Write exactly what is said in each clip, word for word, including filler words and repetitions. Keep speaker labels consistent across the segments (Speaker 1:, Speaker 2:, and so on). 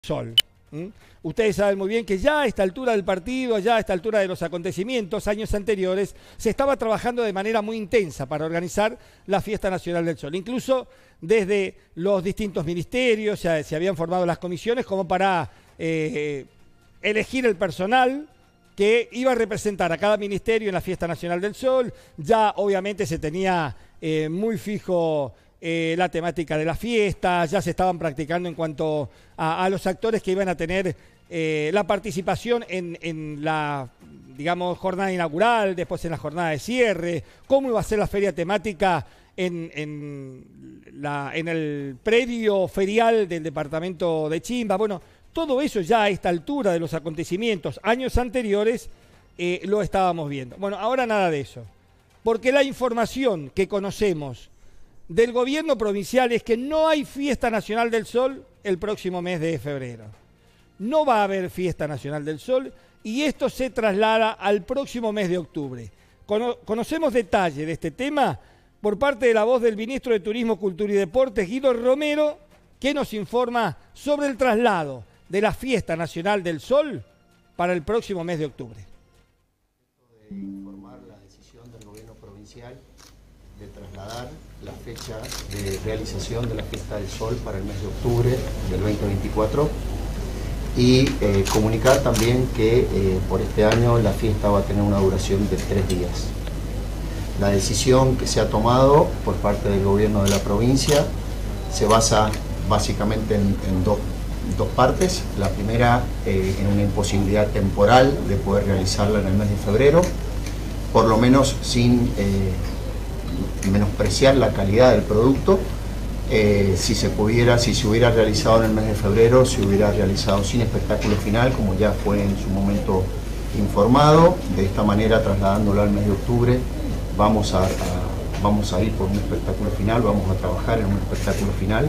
Speaker 1: Sol. ¿Mm? Ustedes saben muy bien que ya a esta altura del partido, ya a esta altura de los acontecimientos, años anteriores, se estaba trabajando de manera muy intensa para organizar la Fiesta Nacional del Sol. Incluso desde los distintos ministerios ya se habían formado las comisiones como para eh, elegir el personal que iba a representar a cada ministerio en la Fiesta Nacional del Sol. Ya obviamente se tenía eh, muy fijo Eh, la temática de la fiesta, ya se estaban practicando en cuanto a, a los actores que iban a tener eh, la participación en, en la, digamos, jornada inaugural, después en la jornada de cierre, cómo iba a ser la feria temática en, en, la, en el predio ferial del departamento de Chimba. Bueno, todo eso ya a esta altura de los acontecimientos, años anteriores, eh, lo estábamos viendo. Bueno, ahora nada de eso, porque la información que conocemos del gobierno provincial es que no hay Fiesta Nacional del Sol el próximo mes de febrero. No va a haber Fiesta Nacional del Sol y esto se traslada al próximo mes de octubre. Cono- conocemos detalle de este tema por parte de la voz del ministro de Turismo, Cultura y Deportes, Guido Romero, que nos informa sobre el traslado de la Fiesta Nacional del Sol para el próximo mes de octubre.
Speaker 2: De informar la decisión del gobierno provincial de trasladar la fecha de realización de la Fiesta del Sol para el mes de octubre del veinte veinticuatro y eh, comunicar también que eh, por este año la fiesta va a tener una duración de tres días. La decisión que se ha tomado por parte del gobierno de la provincia se basa básicamente en, en dos, dos partes. La primera eh, en una imposibilidad temporal de poder realizarla en el mes de febrero, por lo menos sin eh, menospreciar la calidad del producto. Eh, si se pudiera, si se hubiera realizado en el mes de febrero, se hubiera realizado sin espectáculo final, como ya fue en su momento informado. De esta manera, trasladándolo al mes de octubre, vamos a, a, vamos a ir por un espectáculo final, vamos a trabajar en un espectáculo final.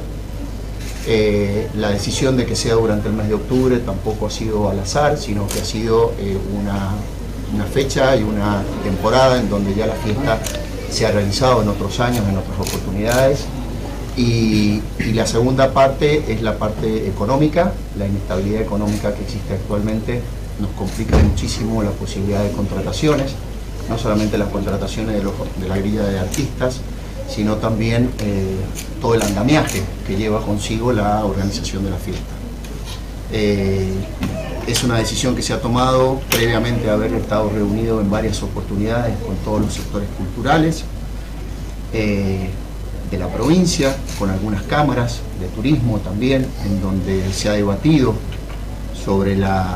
Speaker 2: Eh, la decisión de que sea durante el mes de octubre tampoco ha sido al azar, sino que ha sido eh, una, una fecha y una temporada en donde ya la fiesta se ha realizado en otros años, en otras oportunidades. Y, y la segunda parte es la parte económica. La inestabilidad económica que existe actualmente nos complica muchísimo la posibilidad de contrataciones, no solamente las contrataciones de, los, de la grilla de artistas, sino también eh, todo el andamiaje que lleva consigo la organización de la fiesta. Eh, es una decisión que se ha tomado previamente a haber estado reunido en varias oportunidades con todos los sectores culturales eh, de la provincia, con algunas cámaras de turismo también, en donde se ha debatido sobre la,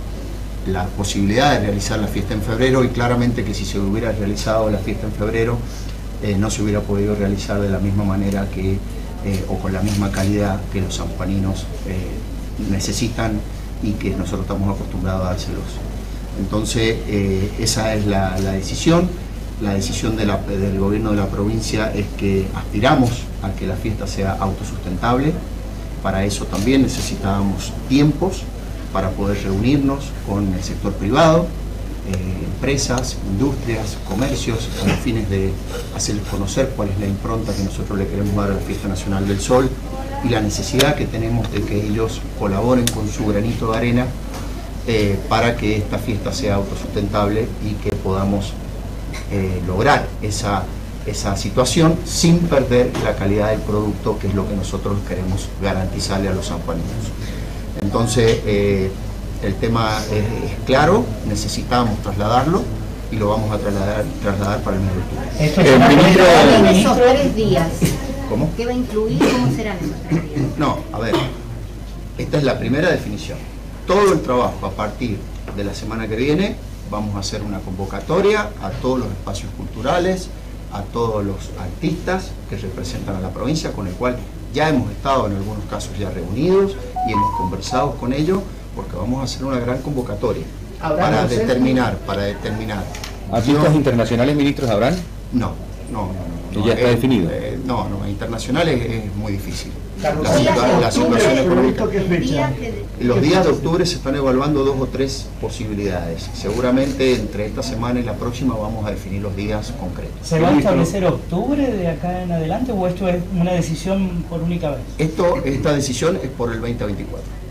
Speaker 2: la posibilidad de realizar la fiesta en febrero, y claramente que si se hubiera realizado la fiesta en febrero eh, no se hubiera podido realizar de la misma manera que eh, o con la misma calidad que los sanjuaninos eh, necesitan y que nosotros estamos acostumbrados a dárselos. Entonces eh, esa es la, la decisión. La decisión de la, del gobierno de la provincia es que aspiramos a que la fiesta sea autosustentable. Para eso también necesitábamos tiempos para poder reunirnos con el sector privado, eh, empresas, industrias, comercios, con los fines de hacerles conocer cuál es la impronta que nosotros le queremos dar a la Fiesta Nacional del Sol y la necesidad que tenemos de que ellos colaboren con su granito de arena eh, para que esta fiesta sea autosustentable y que podamos eh, lograr esa, esa situación sin perder la calidad del producto, que es lo que nosotros queremos garantizarle a los sanjuaninos. Entonces eh, el tema es, es claro, necesitamos trasladarlo y lo vamos a trasladar, trasladar para el mes de octubre.
Speaker 3: Esto es ministro,
Speaker 4: esos tres días.
Speaker 2: ¿Cómo?
Speaker 4: ¿Qué va a incluir? ¿Cómo serán esos tres días?
Speaker 2: No, a ver, esta es la primera definición. Todo el trabajo a partir de la semana que viene, vamos a hacer una convocatoria a todos los espacios culturales, a todos los artistas que representan a la provincia, con el cual ya hemos estado en algunos casos ya reunidos y hemos conversado con ellos, porque vamos a hacer una gran convocatoria para determinar, para determinar.
Speaker 3: ¿Artistas internacionales, ministros, habrán?
Speaker 2: No, no, no. no, no
Speaker 3: ¿Ya está
Speaker 2: eh,
Speaker 3: definido?
Speaker 2: Eh, no, no, internacionales es, es muy difícil.
Speaker 5: Carlos,
Speaker 2: La, situa la situación económica.
Speaker 5: ¿Qué fecha?
Speaker 2: Los días de octubre se están evaluando dos o tres posibilidades. Seguramente entre esta semana y la próxima vamos a definir los días concretos.
Speaker 6: ¿Se va a establecer octubre de acá en adelante o esto es una decisión por única vez?
Speaker 2: Esto, esta decisión es por el veinte veinticuatro.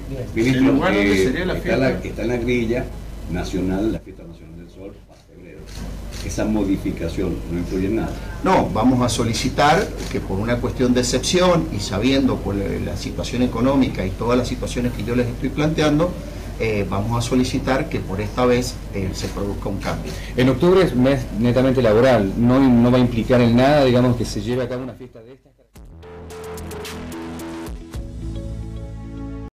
Speaker 6: Bien.
Speaker 5: Ministro,
Speaker 2: ¿El lugar donde
Speaker 5: eh,
Speaker 2: sería la
Speaker 5: está, la,
Speaker 2: fiesta?
Speaker 5: está en la grilla nacional, la Fiesta Nacional del Sol, para febrero. Esa modificación no influye en nada.
Speaker 2: No, vamos a solicitar que por una cuestión de excepción y sabiendo por la situación económica y todas las situaciones que yo les estoy planteando, eh, vamos a solicitar que por esta vez eh, se produzca un cambio.
Speaker 3: En octubre es mes netamente laboral, no, no va a implicar en nada, digamos, que se lleve a cabo una fiesta de esta.